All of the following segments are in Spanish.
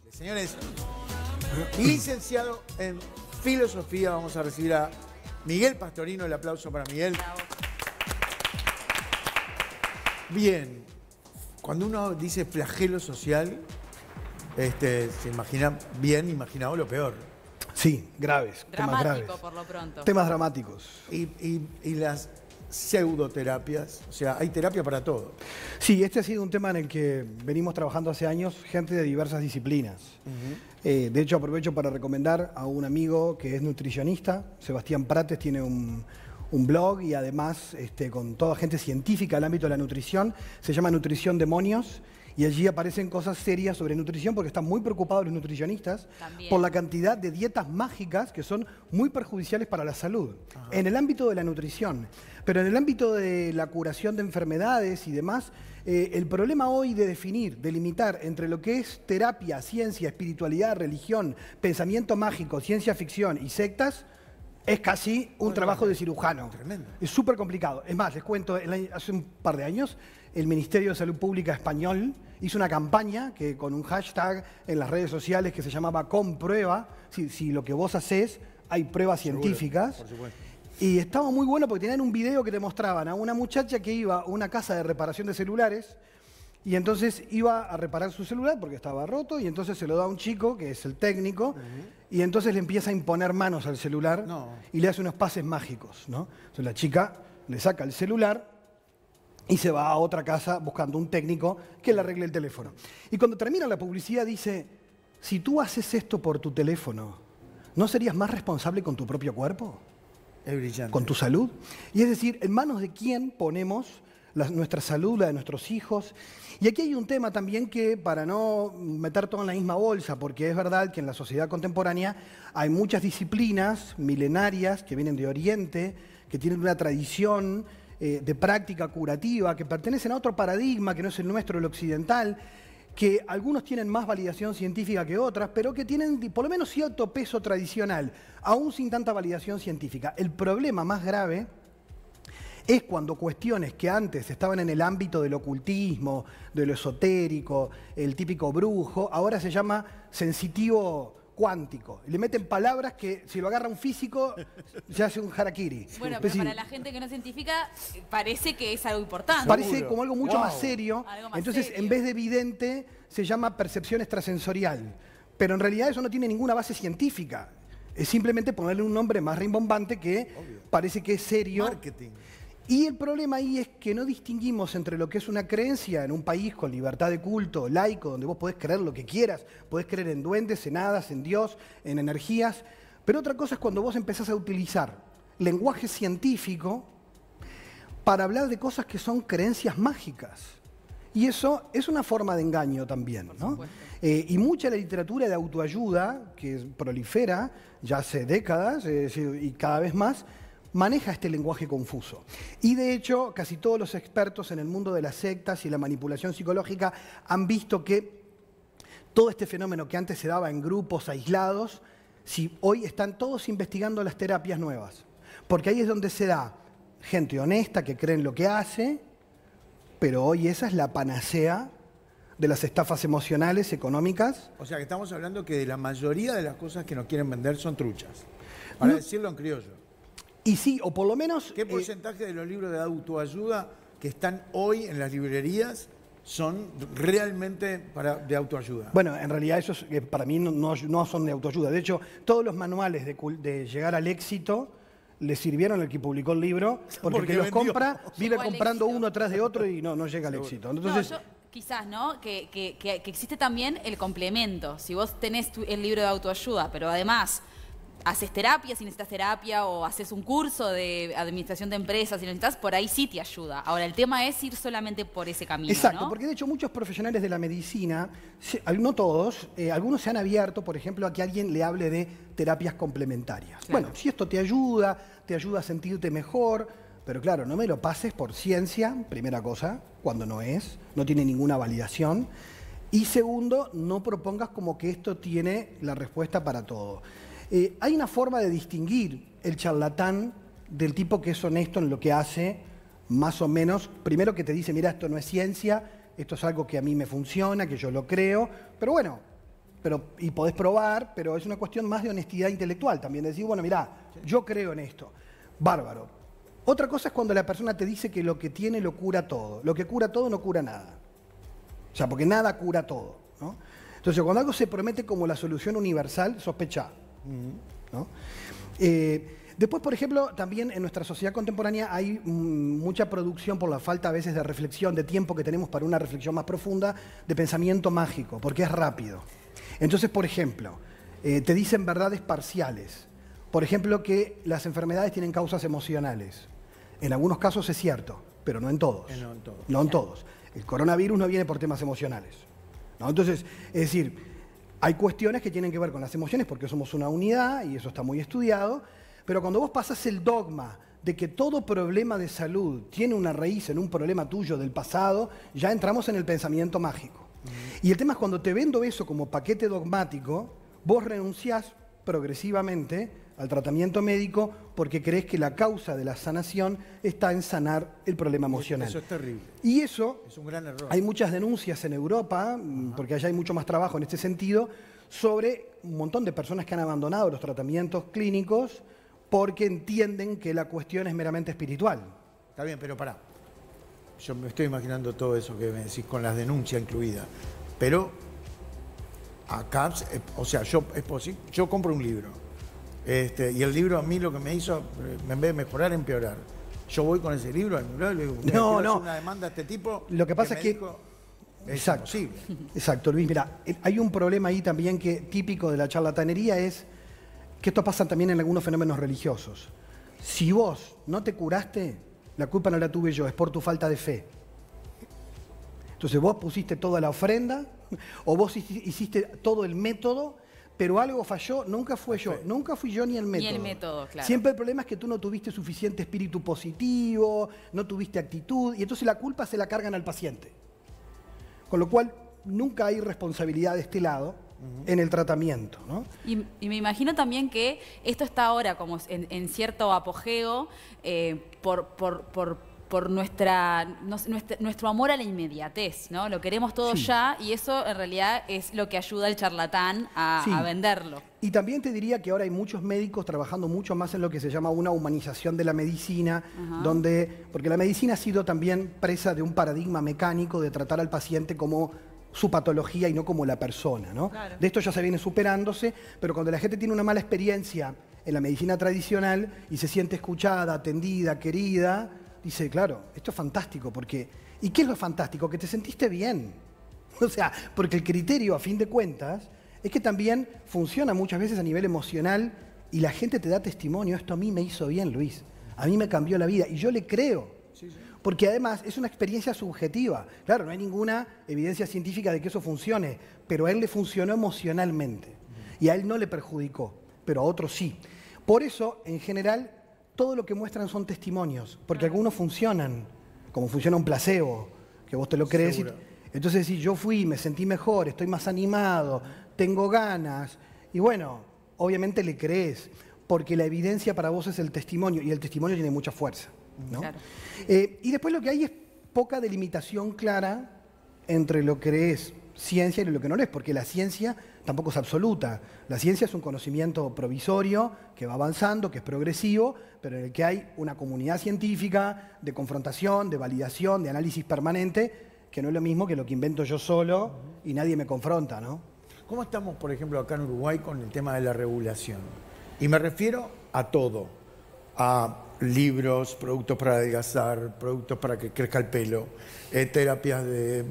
Señores, licenciado en filosofía, vamos a recibir a Miguel Pastorino. El aplauso para Miguel. Bien, cuando uno dice flagelo social, se imagina bien imaginado lo peor. Sí, graves, temas graves. Dramático por lo pronto. Temas dramáticos. Y las pseudoterapias, o sea, hay terapia para todo. Sí, este ha sido un tema en el que venimos trabajando hace años, gente de diversas disciplinas. De hecho, aprovecho para recomendar a un amigo que es nutricionista, Sebastián Prates, tiene un blog y además con toda gente científica del ámbito de la nutrición, se llama Nutrición Demonios, y allí aparecen cosas serias sobre nutrición porque están muy preocupados los nutricionistas por la cantidad de dietas mágicas que son muy perjudiciales para la salud. Ajá. En el ámbito de la nutrición, pero en el ámbito de la curación de enfermedades y demás, el problema hoy de definir, de limitar entre lo que es terapia, ciencia, espiritualidad, religión, pensamiento mágico, ciencia ficción y sectas, es casi un trabajo de cirujano. Tremendo. Es súper complicado. Es más, les cuento, hace un par de años, el Ministerio de Salud Pública español hizo una campaña que con un hashtag en las redes sociales que se llamaba Comprueba, si lo que vos hacés, hay pruebas científicas. Por supuesto. Y estaba muy bueno porque tenían un video que te mostraban a una muchacha que iba a una casa de reparación de celulares y entonces iba a reparar su celular porque estaba roto y entonces se lo da a un chico que es el técnico y entonces le empieza a imponer manos al celular y le hace unos pases mágicos, ¿no? Entonces la chica le saca el celular y se va a otra casa buscando un técnico que le arregle el teléfono. Y cuando termina la publicidad dice, si tú haces esto por tu teléfono, ¿no serías más responsable con tu propio cuerpo? Es brillante. Con tu salud. Y es decir, ¿en manos de quién ponemos nuestra salud, la de nuestros hijos? Y aquí hay un tema también que, para no meter todo en la misma bolsa, porque es verdad que en la sociedad contemporánea hay muchas disciplinas milenarias que vienen de Oriente, que tienen una tradición de práctica curativa, que pertenecen a otro paradigma que no es el nuestro, el occidental, que algunos tienen más validación científica que otras, pero que tienen por lo menos cierto peso tradicional, aún sin tanta validación científica. El problema más grave es cuando cuestiones que antes estaban en el ámbito del ocultismo, de lo esotérico, el típico brujo, ahora se llama sensitivo cuántico. Le meten palabras que si lo agarra un físico se hace un harakiri. Bueno, pero para la gente que no es científica parece que es algo importante. Parece como algo mucho más serio. Entonces, serio. en vez de evidente, se llama percepción extrasensorial. Pero en realidad eso no tiene ninguna base científica. Es simplemente ponerle un nombre más rimbombante que parece que es serio. Marketing. Y el problema ahí es que no distinguimos entre lo que es una creencia en un país con libertad de culto, laico, donde vos podés creer lo que quieras, podés creer en duendes, en hadas, en Dios, en energías, pero otra cosa es cuando vos empezás a utilizar lenguaje científico para hablar de cosas que son creencias mágicas. Y eso es una forma de engaño también, ¿no? Y mucha de la literatura de autoayuda, que prolifera ya hace décadas y cada vez más, maneja este lenguaje confuso. Y de hecho, casi todos los expertos en el mundo de las sectas y la manipulación psicológica han visto que todo este fenómeno que antes se daba en grupos aislados, hoy están todos investigando las terapias nuevas. Porque ahí es donde se da gente honesta que cree en lo que hace, pero hoy esa es la panacea de las estafas emocionales, económicas. O sea, que estamos hablando que la mayoría de las cosas que nos quieren vender son truchas. Para decirlo en criollo. Y sí, o por lo menos... ¿Qué porcentaje de los libros de autoayuda que están hoy en las librerías son realmente de autoayuda? Bueno, en realidad esos para mí no son de autoayuda. De hecho, todos los manuales de llegar al éxito le sirvieron al que publicó el libro, porque el que los compra vive comprando uno atrás de otro y no llega al éxito. Entonces, quizás, ¿no? Que existe también el complemento. Si vos tenés el libro de autoayuda, pero además haces terapia, si necesitas terapia, o haces un curso de administración de empresas, si necesitas, por ahí sí te ayuda. Ahora, el tema es ir solamente por ese camino, exacto, ¿no? porque de hecho muchos profesionales de la medicina, no todos, algunos se han abierto, por ejemplo, a que alguien le hable de terapias complementarias. Claro. Bueno, si esto te ayuda a sentirte mejor, pero claro, no me lo pases por ciencia, primera cosa, cuando no tiene ninguna validación. Y segundo, no propongas como que esto tiene la respuesta para todo. Hay una forma de distinguir el charlatán del tipo que es honesto en lo que hace, más o menos. Primero que te dice, mira, esto no es ciencia, esto es algo que a mí me funciona, que yo lo creo, pero bueno, y podés probar, pero es una cuestión más de honestidad intelectual también. Decir, bueno, mirá, yo creo en esto. Bárbaro. Otra cosa es cuando la persona te dice que lo que tiene lo cura todo. Lo que cura todo no cura nada. O sea, porque nada cura todo, ¿no? Entonces, cuando algo se promete como la solución universal, sospechá, ¿no? Después, por ejemplo, también en nuestra sociedad contemporánea hay mucha producción por la falta a veces de reflexión, de tiempo que tenemos para una reflexión más profunda, de pensamiento mágico, porque es rápido. Entonces, por ejemplo, te dicen verdades parciales. Por ejemplo, que las enfermedades tienen causas emocionales. En algunos casos es cierto, pero no en todos. No en todos. No en todos. El coronavirus no viene por temas emocionales, ¿no? Entonces, es decir, hay cuestiones que tienen que ver con las emociones porque somos una unidad y eso está muy estudiado, pero cuando vos pasás el dogma de que todo problema de salud tiene una raíz en un problema tuyo del pasado, ya entramos en el pensamiento mágico. Y el tema es cuando te vendo eso como paquete dogmático, vos renunciás progresivamente al tratamiento médico porque crees que la causa de la sanación está en sanar el problema emocional. Eso es terrible. Y eso, es un gran error. Hay muchas denuncias en Europa, porque allá hay mucho más trabajo en este sentido, sobre un montón de personas que han abandonado los tratamientos clínicos porque entienden que la cuestión es meramente espiritual. Está bien, pero pará. Yo me estoy imaginando todo eso que me decís con las denuncias incluidas. Pero acá, o sea, yo compro un libro. Y el libro a mí lo que me hizo, en vez de mejorar, empeorar. Yo voy con ese libro al mural y le digo, no, quiero hacer una demanda a este tipo. Lo que pasa es que... Dijo, exacto, imposible. Exacto, Luis. Mira, hay un problema ahí también que típico de la charlatanería es que esto pasa también en algunos fenómenos religiosos. Si vos no te curaste, la culpa no la tuve yo, es por tu falta de fe. Entonces vos pusiste toda la ofrenda o vos hiciste todo el método, pero algo falló, nunca fui yo ni el método. Ni el método, claro. Siempre el problema es que tú no tuviste suficiente espíritu positivo, no tuviste actitud, y entonces la culpa se la cargan al paciente. Con lo cual, nunca hay responsabilidad de este lado en el tratamiento, ¿no? Y me imagino también que esto está ahora como en cierto apogeo por nuestro amor a la inmediatez, ¿no? Lo queremos todo ya y eso en realidad es lo que ayuda al charlatán a venderlo. Y también te diría que ahora hay muchos médicos trabajando mucho más en lo que se llama una humanización de la medicina, porque la medicina ha sido también presa de un paradigma mecánico de tratar al paciente como su patología y no como la persona, ¿no? Claro. De esto ya se viene superándose, pero cuando la gente tiene una mala experiencia en la medicina tradicional y se siente escuchada, atendida, querida, dice, claro, esto es fantástico, porque... ¿Y qué es lo fantástico? Que te sentiste bien. O sea, porque el criterio, a fin de cuentas, es que también funciona muchas veces a nivel emocional y la gente te da testimonio, esto a mí me hizo bien, Luis, a mí me cambió la vida, y yo le creo. Porque además es una experiencia subjetiva. Claro, no hay ninguna evidencia científica de que eso funcione, pero a él le funcionó emocionalmente. Y a él no le perjudicó, pero a otros sí. Por eso, en general, todo lo que muestran son testimonios, porque algunos funcionan, como funciona un placebo, que vos te lo crees. Entonces, si yo fui, me sentí mejor, estoy más animado, tengo ganas, y bueno, obviamente le crees, porque la evidencia para vos es el testimonio, y el testimonio tiene mucha fuerza, ¿no? Claro. Y después lo que hay es poca delimitación clara entre lo que es ciencia y lo que no lo es, porque la ciencia tampoco es absoluta. La ciencia es un conocimiento provisorio que va avanzando, que es progresivo, pero en el que hay una comunidad científica de confrontación, de validación, de análisis permanente, que no es lo mismo que lo que invento yo solo y nadie me confronta, ¿no? ¿Cómo estamos, por ejemplo, acá en Uruguay con el tema de la regulación? Y me refiero a todo, a libros, productos para adelgazar, productos para que crezca el pelo, terapias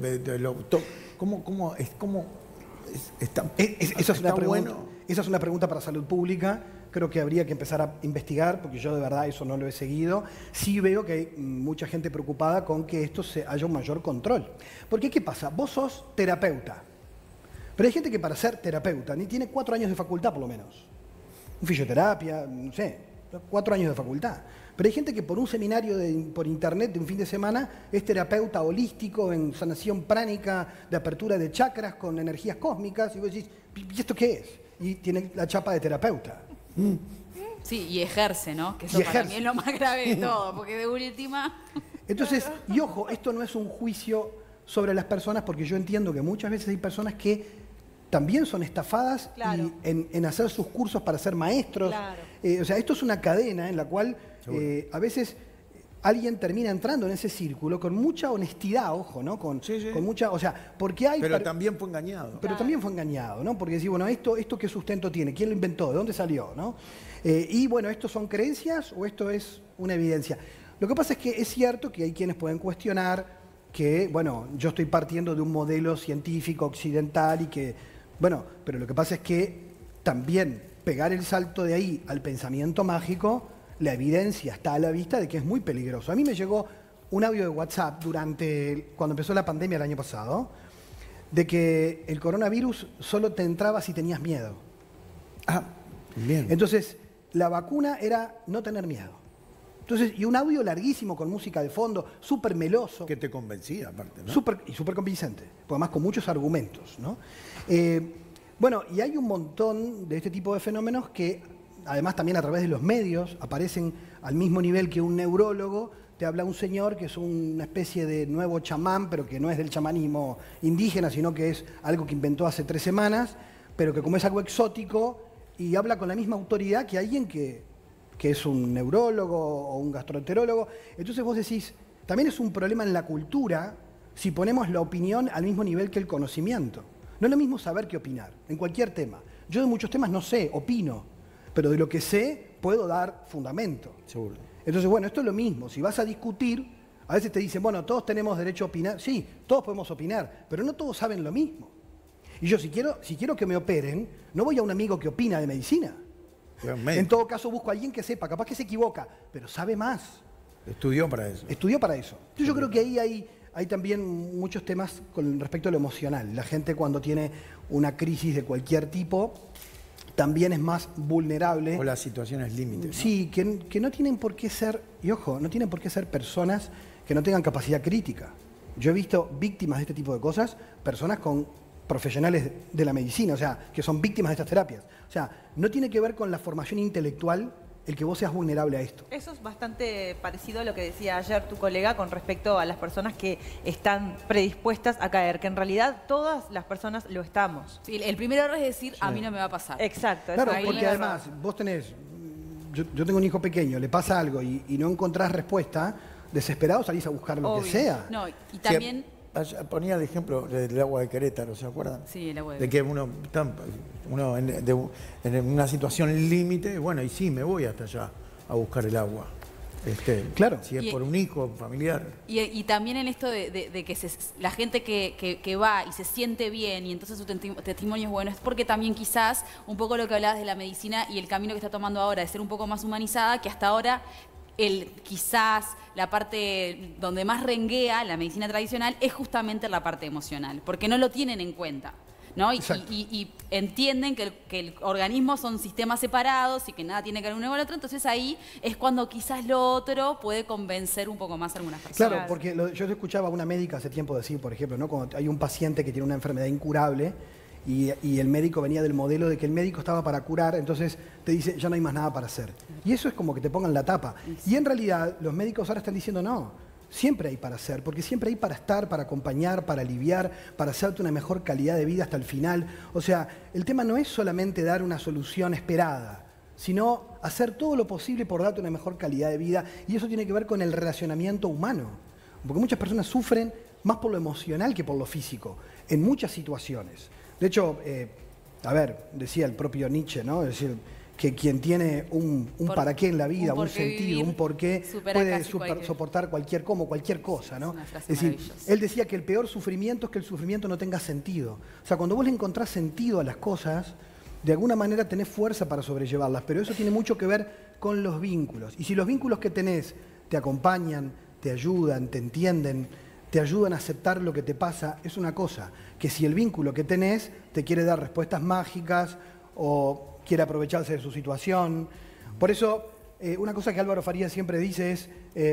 ¿Cómo está? Esa es una pregunta para salud pública. Creo que habría que empezar a investigar, porque yo de verdad eso no lo he seguido. Sí veo que hay mucha gente preocupada con que esto haya un mayor control. Porque, ¿qué pasa? Vos sos terapeuta, pero hay gente que para ser terapeuta ni tiene 4 años de facultad por lo menos. Un fisioterapia, no sé, 4 años de facultad. Pero hay gente que por un seminario por internet de un fin de semana es terapeuta holístico en sanación pránica, de apertura de chakras con energías cósmicas, y vos decís, ¿y esto qué es? Y tiene la chapa de terapeuta. Sí, y ejerce, ¿no? Que eso para mí es lo más grave de todo, porque de última... Entonces, y ojo, esto no es un juicio sobre las personas, porque yo entiendo que muchas veces hay personas que también son estafadas Claro. y en hacer sus cursos para ser maestros. Claro. O sea, esto es una cadena en la cual a veces alguien termina entrando en ese círculo con mucha honestidad, ojo, ¿no? Con mucha, o sea, porque hay... Pero también fue engañado. Pero también fue engañado, ¿no? Porque decir, bueno, ¿esto qué sustento tiene? ¿Quién lo inventó? ¿De dónde salió? ¿No? Y bueno, ¿esto son creencias o esto es una evidencia? Lo que pasa es que es cierto que hay quienes pueden cuestionar que, bueno, yo estoy partiendo de un modelo científico occidental y que, bueno, pero lo que pasa es que también pegar el salto de ahí al pensamiento mágico, la evidencia está a la vista de que es muy peligroso. A mí me llegó un audio de WhatsApp cuando empezó la pandemia el año pasado, de que el coronavirus solo te entraba si tenías miedo. Ah, bien. Entonces, la vacuna era no tener miedo. Entonces, y un audio larguísimo con música de fondo, súper meloso. Que te convencía, aparte, ¿no? Súper convincente, además con muchos argumentos, ¿no? Bueno, y hay un montón de este tipo de fenómenos que, además también a través de los medios, aparecen al mismo nivel que un neurólogo. Te habla un señor que es una especie de nuevo chamán, pero que no es del chamanismo indígena, sino que es algo que inventó hace 3 semanas, pero que como es algo exótico, y habla con la misma autoridad que alguien que es un neurólogo o un gastroenterólogo. Entonces vos decís, también es un problema en la cultura si ponemos la opinión al mismo nivel que el conocimiento. No es lo mismo saber que opinar, en cualquier tema. Yo de muchos temas no sé, opino, pero de lo que sé puedo dar fundamento. Seguro. Entonces, bueno, esto es lo mismo. Si vas a discutir, a veces te dicen, bueno, todos tenemos derecho a opinar. Sí, todos podemos opinar, pero no todos saben lo mismo. Y yo, si quiero que me operen, no voy a un amigo que opina de medicina. En todo caso, busco a alguien que sepa, capaz que se equivoca, pero sabe más. Estudió para eso. Estudió para eso. Entonces, yo creo que ahí hay también muchos temas con respecto a lo emocional. La gente cuando tiene una crisis de cualquier tipo, también es más vulnerable. O las situaciones límites, ¿no? Sí, que no tienen por qué ser, y ojo, no tienen por qué ser personas que no tengan capacidad crítica. Yo he visto víctimas de este tipo de cosas, personas con profesionales de la medicina, o sea, que son víctimas de estas terapias. O sea, no tiene que ver con la formación intelectual el que vos seas vulnerable a esto. Eso es bastante parecido a lo que decía ayer tu colega con respecto a las personas que están predispuestas a caer, que en realidad todas las personas lo estamos. Sí, el primer error es decir, a mí no me va a pasar. Exacto. Claro, ahí porque es además vos tenés, yo tengo un hijo pequeño, le pasa algo y no encontrás respuesta, desesperado salís a buscar lo que Obvio. sea. No, y también... Ponía el ejemplo del agua de Querétaro, ¿se acuerdan? Sí, el agua de De que uno está en una situación límite, bueno, y sí, me voy hasta allá a buscar el agua. Claro. Si es Y- por un hijo, familiar. Y también en esto de que la gente que va y se siente bien y entonces su testimonio es bueno, es porque también quizás un poco lo que hablabas de la medicina y el camino que está tomando ahora de ser un poco más humanizada, que hasta ahora quizás la parte donde más renguea la medicina tradicional es justamente la parte emocional, porque no lo tienen en cuenta, ¿no? Y entienden que el organismo son sistemas separados y que nada tiene que ver uno con el otro, entonces ahí es cuando quizás lo otro puede convencer un poco más a algunas personas. Claro, porque yo escuchaba a una médica hace tiempo decir, por ejemplo, ¿no? Cuando hay un paciente que tiene una enfermedad incurable y el médico venía del modelo de que el médico estaba para curar, entonces te dice, ya no hay más nada para hacer. Y eso es como que te pongan la tapa. Y en realidad los médicos ahora están diciendo, no, siempre hay para hacer, porque siempre hay para estar, para acompañar, para aliviar, para hacerte una mejor calidad de vida hasta el final. O sea, el tema no es solamente dar una solución esperada, sino hacer todo lo posible por darte una mejor calidad de vida. Y eso tiene que ver con el relacionamiento humano. Porque muchas personas sufren más por lo emocional que por lo físico, en muchas situaciones. De hecho, decía el propio Nietzsche, ¿no? Es decir, que quien tiene un para qué en la vida, un sentido, un porqué, puede soportar cualquier cosa, ¿no? Es una frase Es decir, maravillosa. él decía que el peor sufrimiento es que el sufrimiento no tenga sentido. O sea, cuando vos le encontrás sentido a las cosas, de alguna manera tenés fuerza para sobrellevarlas, pero eso tiene mucho que ver con los vínculos. Y si los vínculos que tenés te acompañan, te ayudan, te entienden, te ayudan a aceptar lo que te pasa, es una cosa. Que si el vínculo que tenés te quiere dar respuestas mágicas o quiere aprovecharse de su situación. Por eso, una cosa que Álvaro Farías siempre dice es,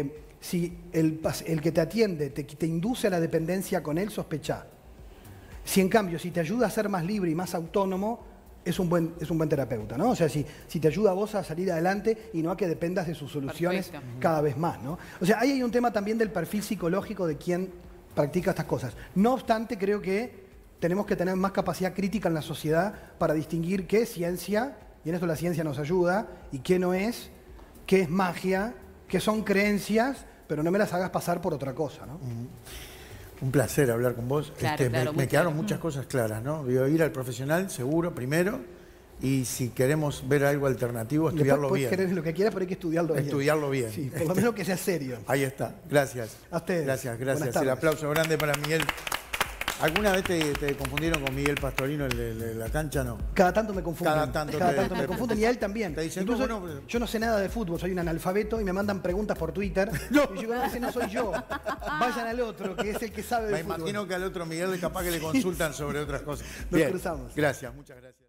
si el que te atiende te induce a la dependencia con él, sospechá. Si en cambio, si te ayuda a ser más libre y más autónomo, es un buen terapeuta, ¿no? O sea, si te ayuda a vos a salir adelante y no a que dependas de sus soluciones cada vez más, ¿no? O sea, ahí hay un tema también del perfil psicológico de quien practica estas cosas. No obstante, creo que tenemos que tener más capacidad crítica en la sociedad para distinguir qué es ciencia, y en esto la ciencia nos ayuda, y qué no es, qué es magia, qué son creencias, pero no me las hagas pasar por otra cosa, ¿no? Un placer hablar con vos. Claro, claro, me muy quedaron claro. muchas cosas claras, ¿no? Digo, ir al profesional, seguro, primero, y si queremos ver algo alternativo, Después estudiarlo podés bien. querer lo que quieras, pero hay que estudiarlo bien. Estudiarlo bien. Sí, por lo menos que sea serio. Ahí está. Gracias. A ustedes. Gracias, Buenas gracias. tardes. El aplauso grande para Miguel. ¿Alguna vez te confundieron con Miguel Pastorino, el de la cancha? No. Cada tanto me confunden. Cada tanto me confunden y a él también. Te dicen, Incluso, no, bueno, yo no sé nada de fútbol, soy un analfabeto y me mandan preguntas por Twitter. Y yo digo, ese no soy yo. Vayan al otro, que es el que sabe de Me fútbol. imagino que al otro Miguel capaz que le consultan sobre otras cosas. Nos cruzamos. Gracias, muchas gracias.